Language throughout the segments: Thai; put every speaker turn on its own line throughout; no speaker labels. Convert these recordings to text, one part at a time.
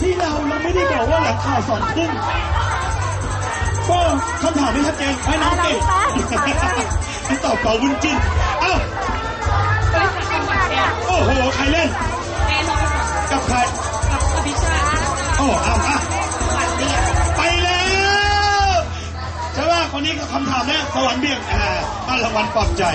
ที่เราไม่ได้บอกว่าหลังข่าว2 ทุ่มก็คำถามไม่ชัดเจนให้น้องเก่งให้ตอบเป่าวุ้นจิ้นเอ้าโอ้โหใครเล่นกับใครกับอภิชาติโอ้เอาไปแล้วใช่ป่ะคนนี้ก็คำถามนะสวรรค์เบี่ยงรางวัลปลอบใจ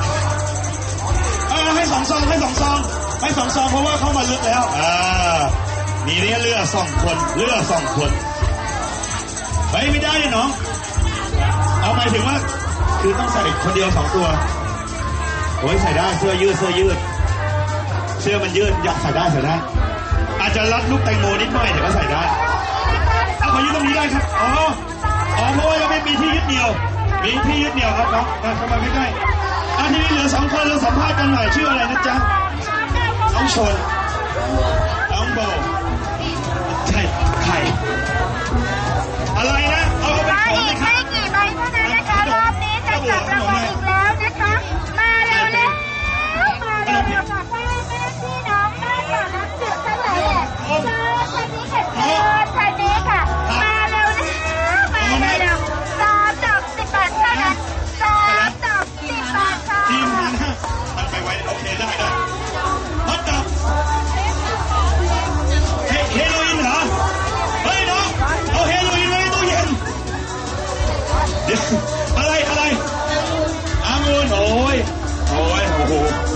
ให้2 ซองให้2 ซองให้2 ซองเพราะว่าเข้ามาลึกแล้วมีเรือ2 คนเรือ2 คนไปไม่ได้เลยน้องเอาหมายถึงว่าคือต้องใส่คนเดียว2 ตัวโอ้ยใส่ได้เสื้อยืดเสื้อมันยืดอยากใส่ได้อาจจะรัดลูกแตงโมนิดหน่อยแต่ก็ใส่ได้เอาขอยืดตรงนี้ได้ครับอ๋อเพราะว่าเราไม่มีที่ยึดเหนี่ยวมีที่ยึดเหนี่ยวครับน้องเข้ามาใกล้ๆทีนี้เหลือ2 คนเราสัมภาษณ์กันหน่อยชื่ออะไรนะจ๊ะน้องชนน้องโบใช่ไข่อะไรนะเอาไปของเลยครับ
ไม่กี่ใบเท่านั้นนะคะรอบนี้จะจับรางวัลอีกแล้วนะคะมาเร็วค่ะพ่อแม่พี่น้องแม่ต่อน้ำจืดทั้งหลายแหละเชิญคันนี้ค่ะคันนี้ค่ะมาเร็วนะมาเร็ว3 ดอก 10 บาทเท่านั้น3 ดอก 10 บาทค่ะ
ทีมนั้นมันไปไว้โอเคได้ฮอตดอกเฮโรอีนเหรอเฮ้ยน้องเอาเฮโรอีนไว้ในตู้เย็นเดี๋ยวอะไรองุ่นโอ้ยโอ้โห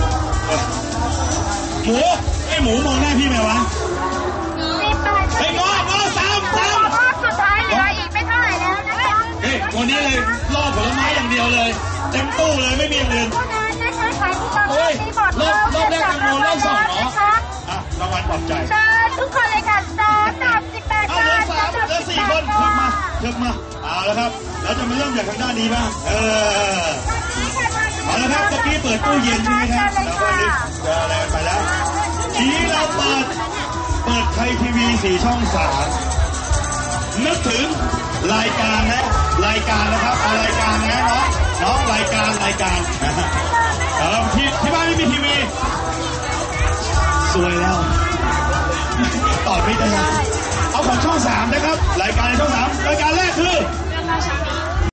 หมูมองหน้าพี่ไหมวะไอ้งอซ้ำ
สุดท้ายเหลืออีกไม่เท่าไหร่แล้วนะคะ
วันนี้เลยล่อผลไม้อย่างเดียวเลยเต็มตู้เลยไม่มีอย่างอื่น
เฮ้ยร
อบแรกกังวลรอบ 2เหรอรางวัลปลอบใจ
ทุกคนเลยค่ะ3 ดอก 18 บาท
เหลือ4 คนเพิ่มมาเอาแล้วครับเราจะมาเริ่มจากทางด้านนี้บ้างเอาละครับเมื่อกี้เปิดตู้เย็นใช่ไหมครับแล้วก็นึกจะอะไรไปแล้วทีนี้เราเปิดไทยทีวี4 ช่อง 3นึกถึงรายการนะครับรายการนะน้องรายการที่บ้านไม่มีทีวีสวยแล้วตอบไม่ได้เอาของช่อง 3นะครับรายการในช่อง 3รายการแรกคือ